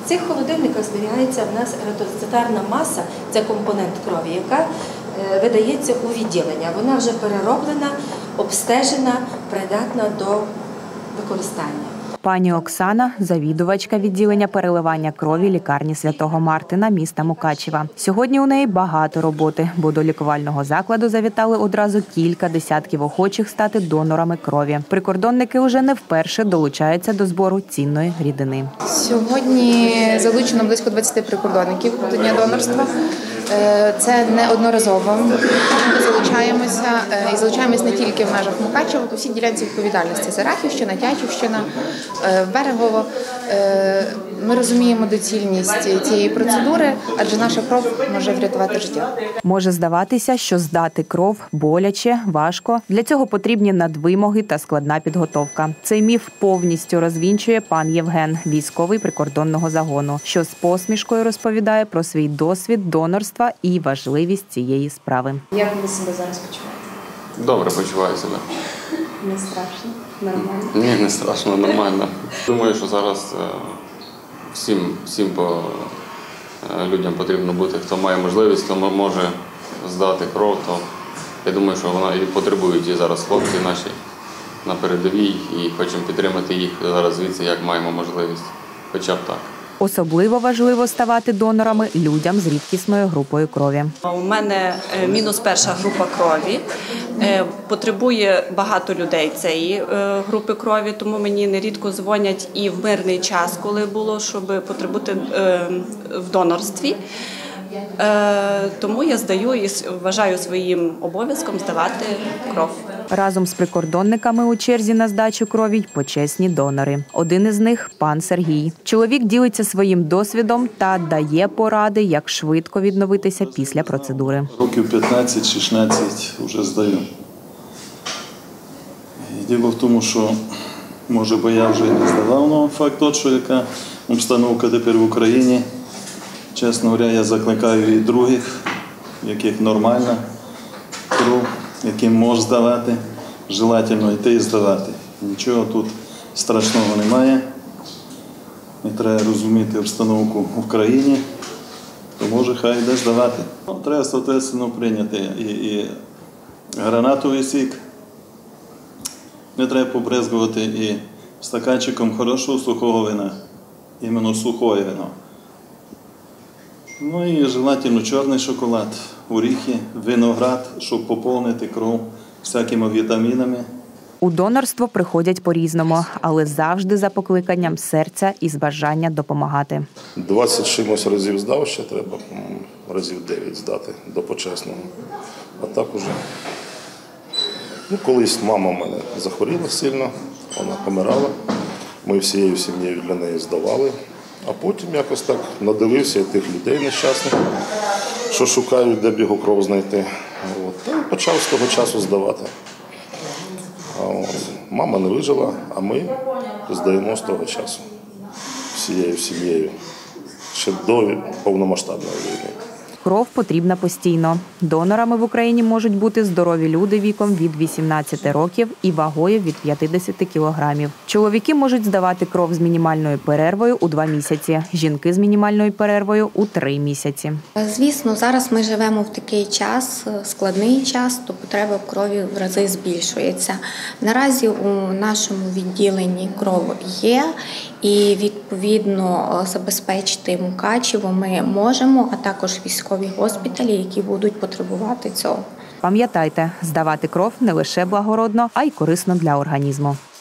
В цих холодильниках зберігається в нас еритроцитарна маса, це компонент крові, яка видається у відділення. Вона вже перероблена, обстежена, придатна до використання. Пані Оксана – завідувачка відділення переливання крові лікарні Святого Мартина міста Мукачева. Сьогодні у неї багато роботи, бо до лікувального закладу завітали одразу кілька десятків охочих стати донорами крові. Прикордонники уже не вперше долучаються до збору цінної рідини. Сьогодні залучено близько 20 прикордонників до Дня донорства. Це неодноразово. Ми залучаємося і залучаємося не тільки в межах Мукачева, по всій ділянці відповідальності. Це Рахівщина, Тячівщина, Берегово. Ми розуміємо доцільність цієї процедури, адже наша кров може врятувати життя. Може здаватися, що здати кров боляче, важко. Для цього потрібні надвимоги та складна підготовка. Цей міф повністю розвінчує пан Євген, військовий прикордонного загону, що з посмішкою розповідає про свій досвід донорства і важливість цієї справи. Як ви себе зараз почуваєте? Добре почуваю себе. Не страшно? Нормально? Ні, не страшно, нормально. Думаю, що зараз всім людям потрібно бути, хто має можливість, хто може здати кров, то я думаю, що вона і потребують і зараз хлопці наші на передовій, і хочемо підтримати їх зараз звідси, як маємо можливість, хоча б так. Особливо важливо ставати донорами людям з рідкісною групою крові. У мене мінус перша група крові. Потребує багато людей цієї групи крові, тому мені нерідко дзвонять і в мирний час, коли було, щоб потребувати в донорстві. Тому я здаю і вважаю своїм обов'язком здавати кров. Разом з прикордонниками у черзі на здачу крові й почесні донори. Один із них – пан Сергій. Чоловік ділиться своїм досвідом та дає поради, як швидко відновитися після процедури. Років 15-16 вже здаю. Діло в тому, що, може, бо я вже не здавав, але факт тот, що яка обстановка тепер в Україні. Чесно говоря, я закликаю і других, яких нормальна кров, яким можна здавати, желательно йти і здавати. Нічого тут страшного немає. Не треба розуміти обстановку в країні, то може хай йде здавати. Треба, соответственно, прийняти і гранатовий сік. Не треба побрезгувати і стаканчиком хорошого сухого вина, іменно сухое вино. Ну і желательно чорний шоколад, оріхи, виноград, щоб поповнити кров всякими вітамінами. У донорство приходять по-різному, але завжди за покликанням серця і з бажання допомагати. 20 чимось разів здав, ще треба разів 9 здати до почесного. А так уже. Колись мама в мене захворіла сильно, вона помирала. Ми всією сім'єю для неї здавали. А потім якось так надивився тих людей нещасних, що шукають, де б його кров знайти. Та почав з того часу здавати. Мама не вижила, а ми здаємо з того часу всією сім'єю, ще до повномасштабної війни. Кров потрібна постійно. Донорами в Україні можуть бути здорові люди віком від 18 років і вагою від 50 кілограмів. Чоловіки можуть здавати кров з мінімальною перервою у 2 місяці, жінки з мінімальною перервою у 3 місяці. Звісно, зараз ми живемо в такий час, складний час, то потреба в крові в рази збільшується. Наразі у нашому відділенні кров є, і відповідно забезпечити Мукачево ми можемо, а також військові госпіталі, які будуть потребувати цього. Пам'ятайте, здавати кров не лише благородно, а й корисно для організму.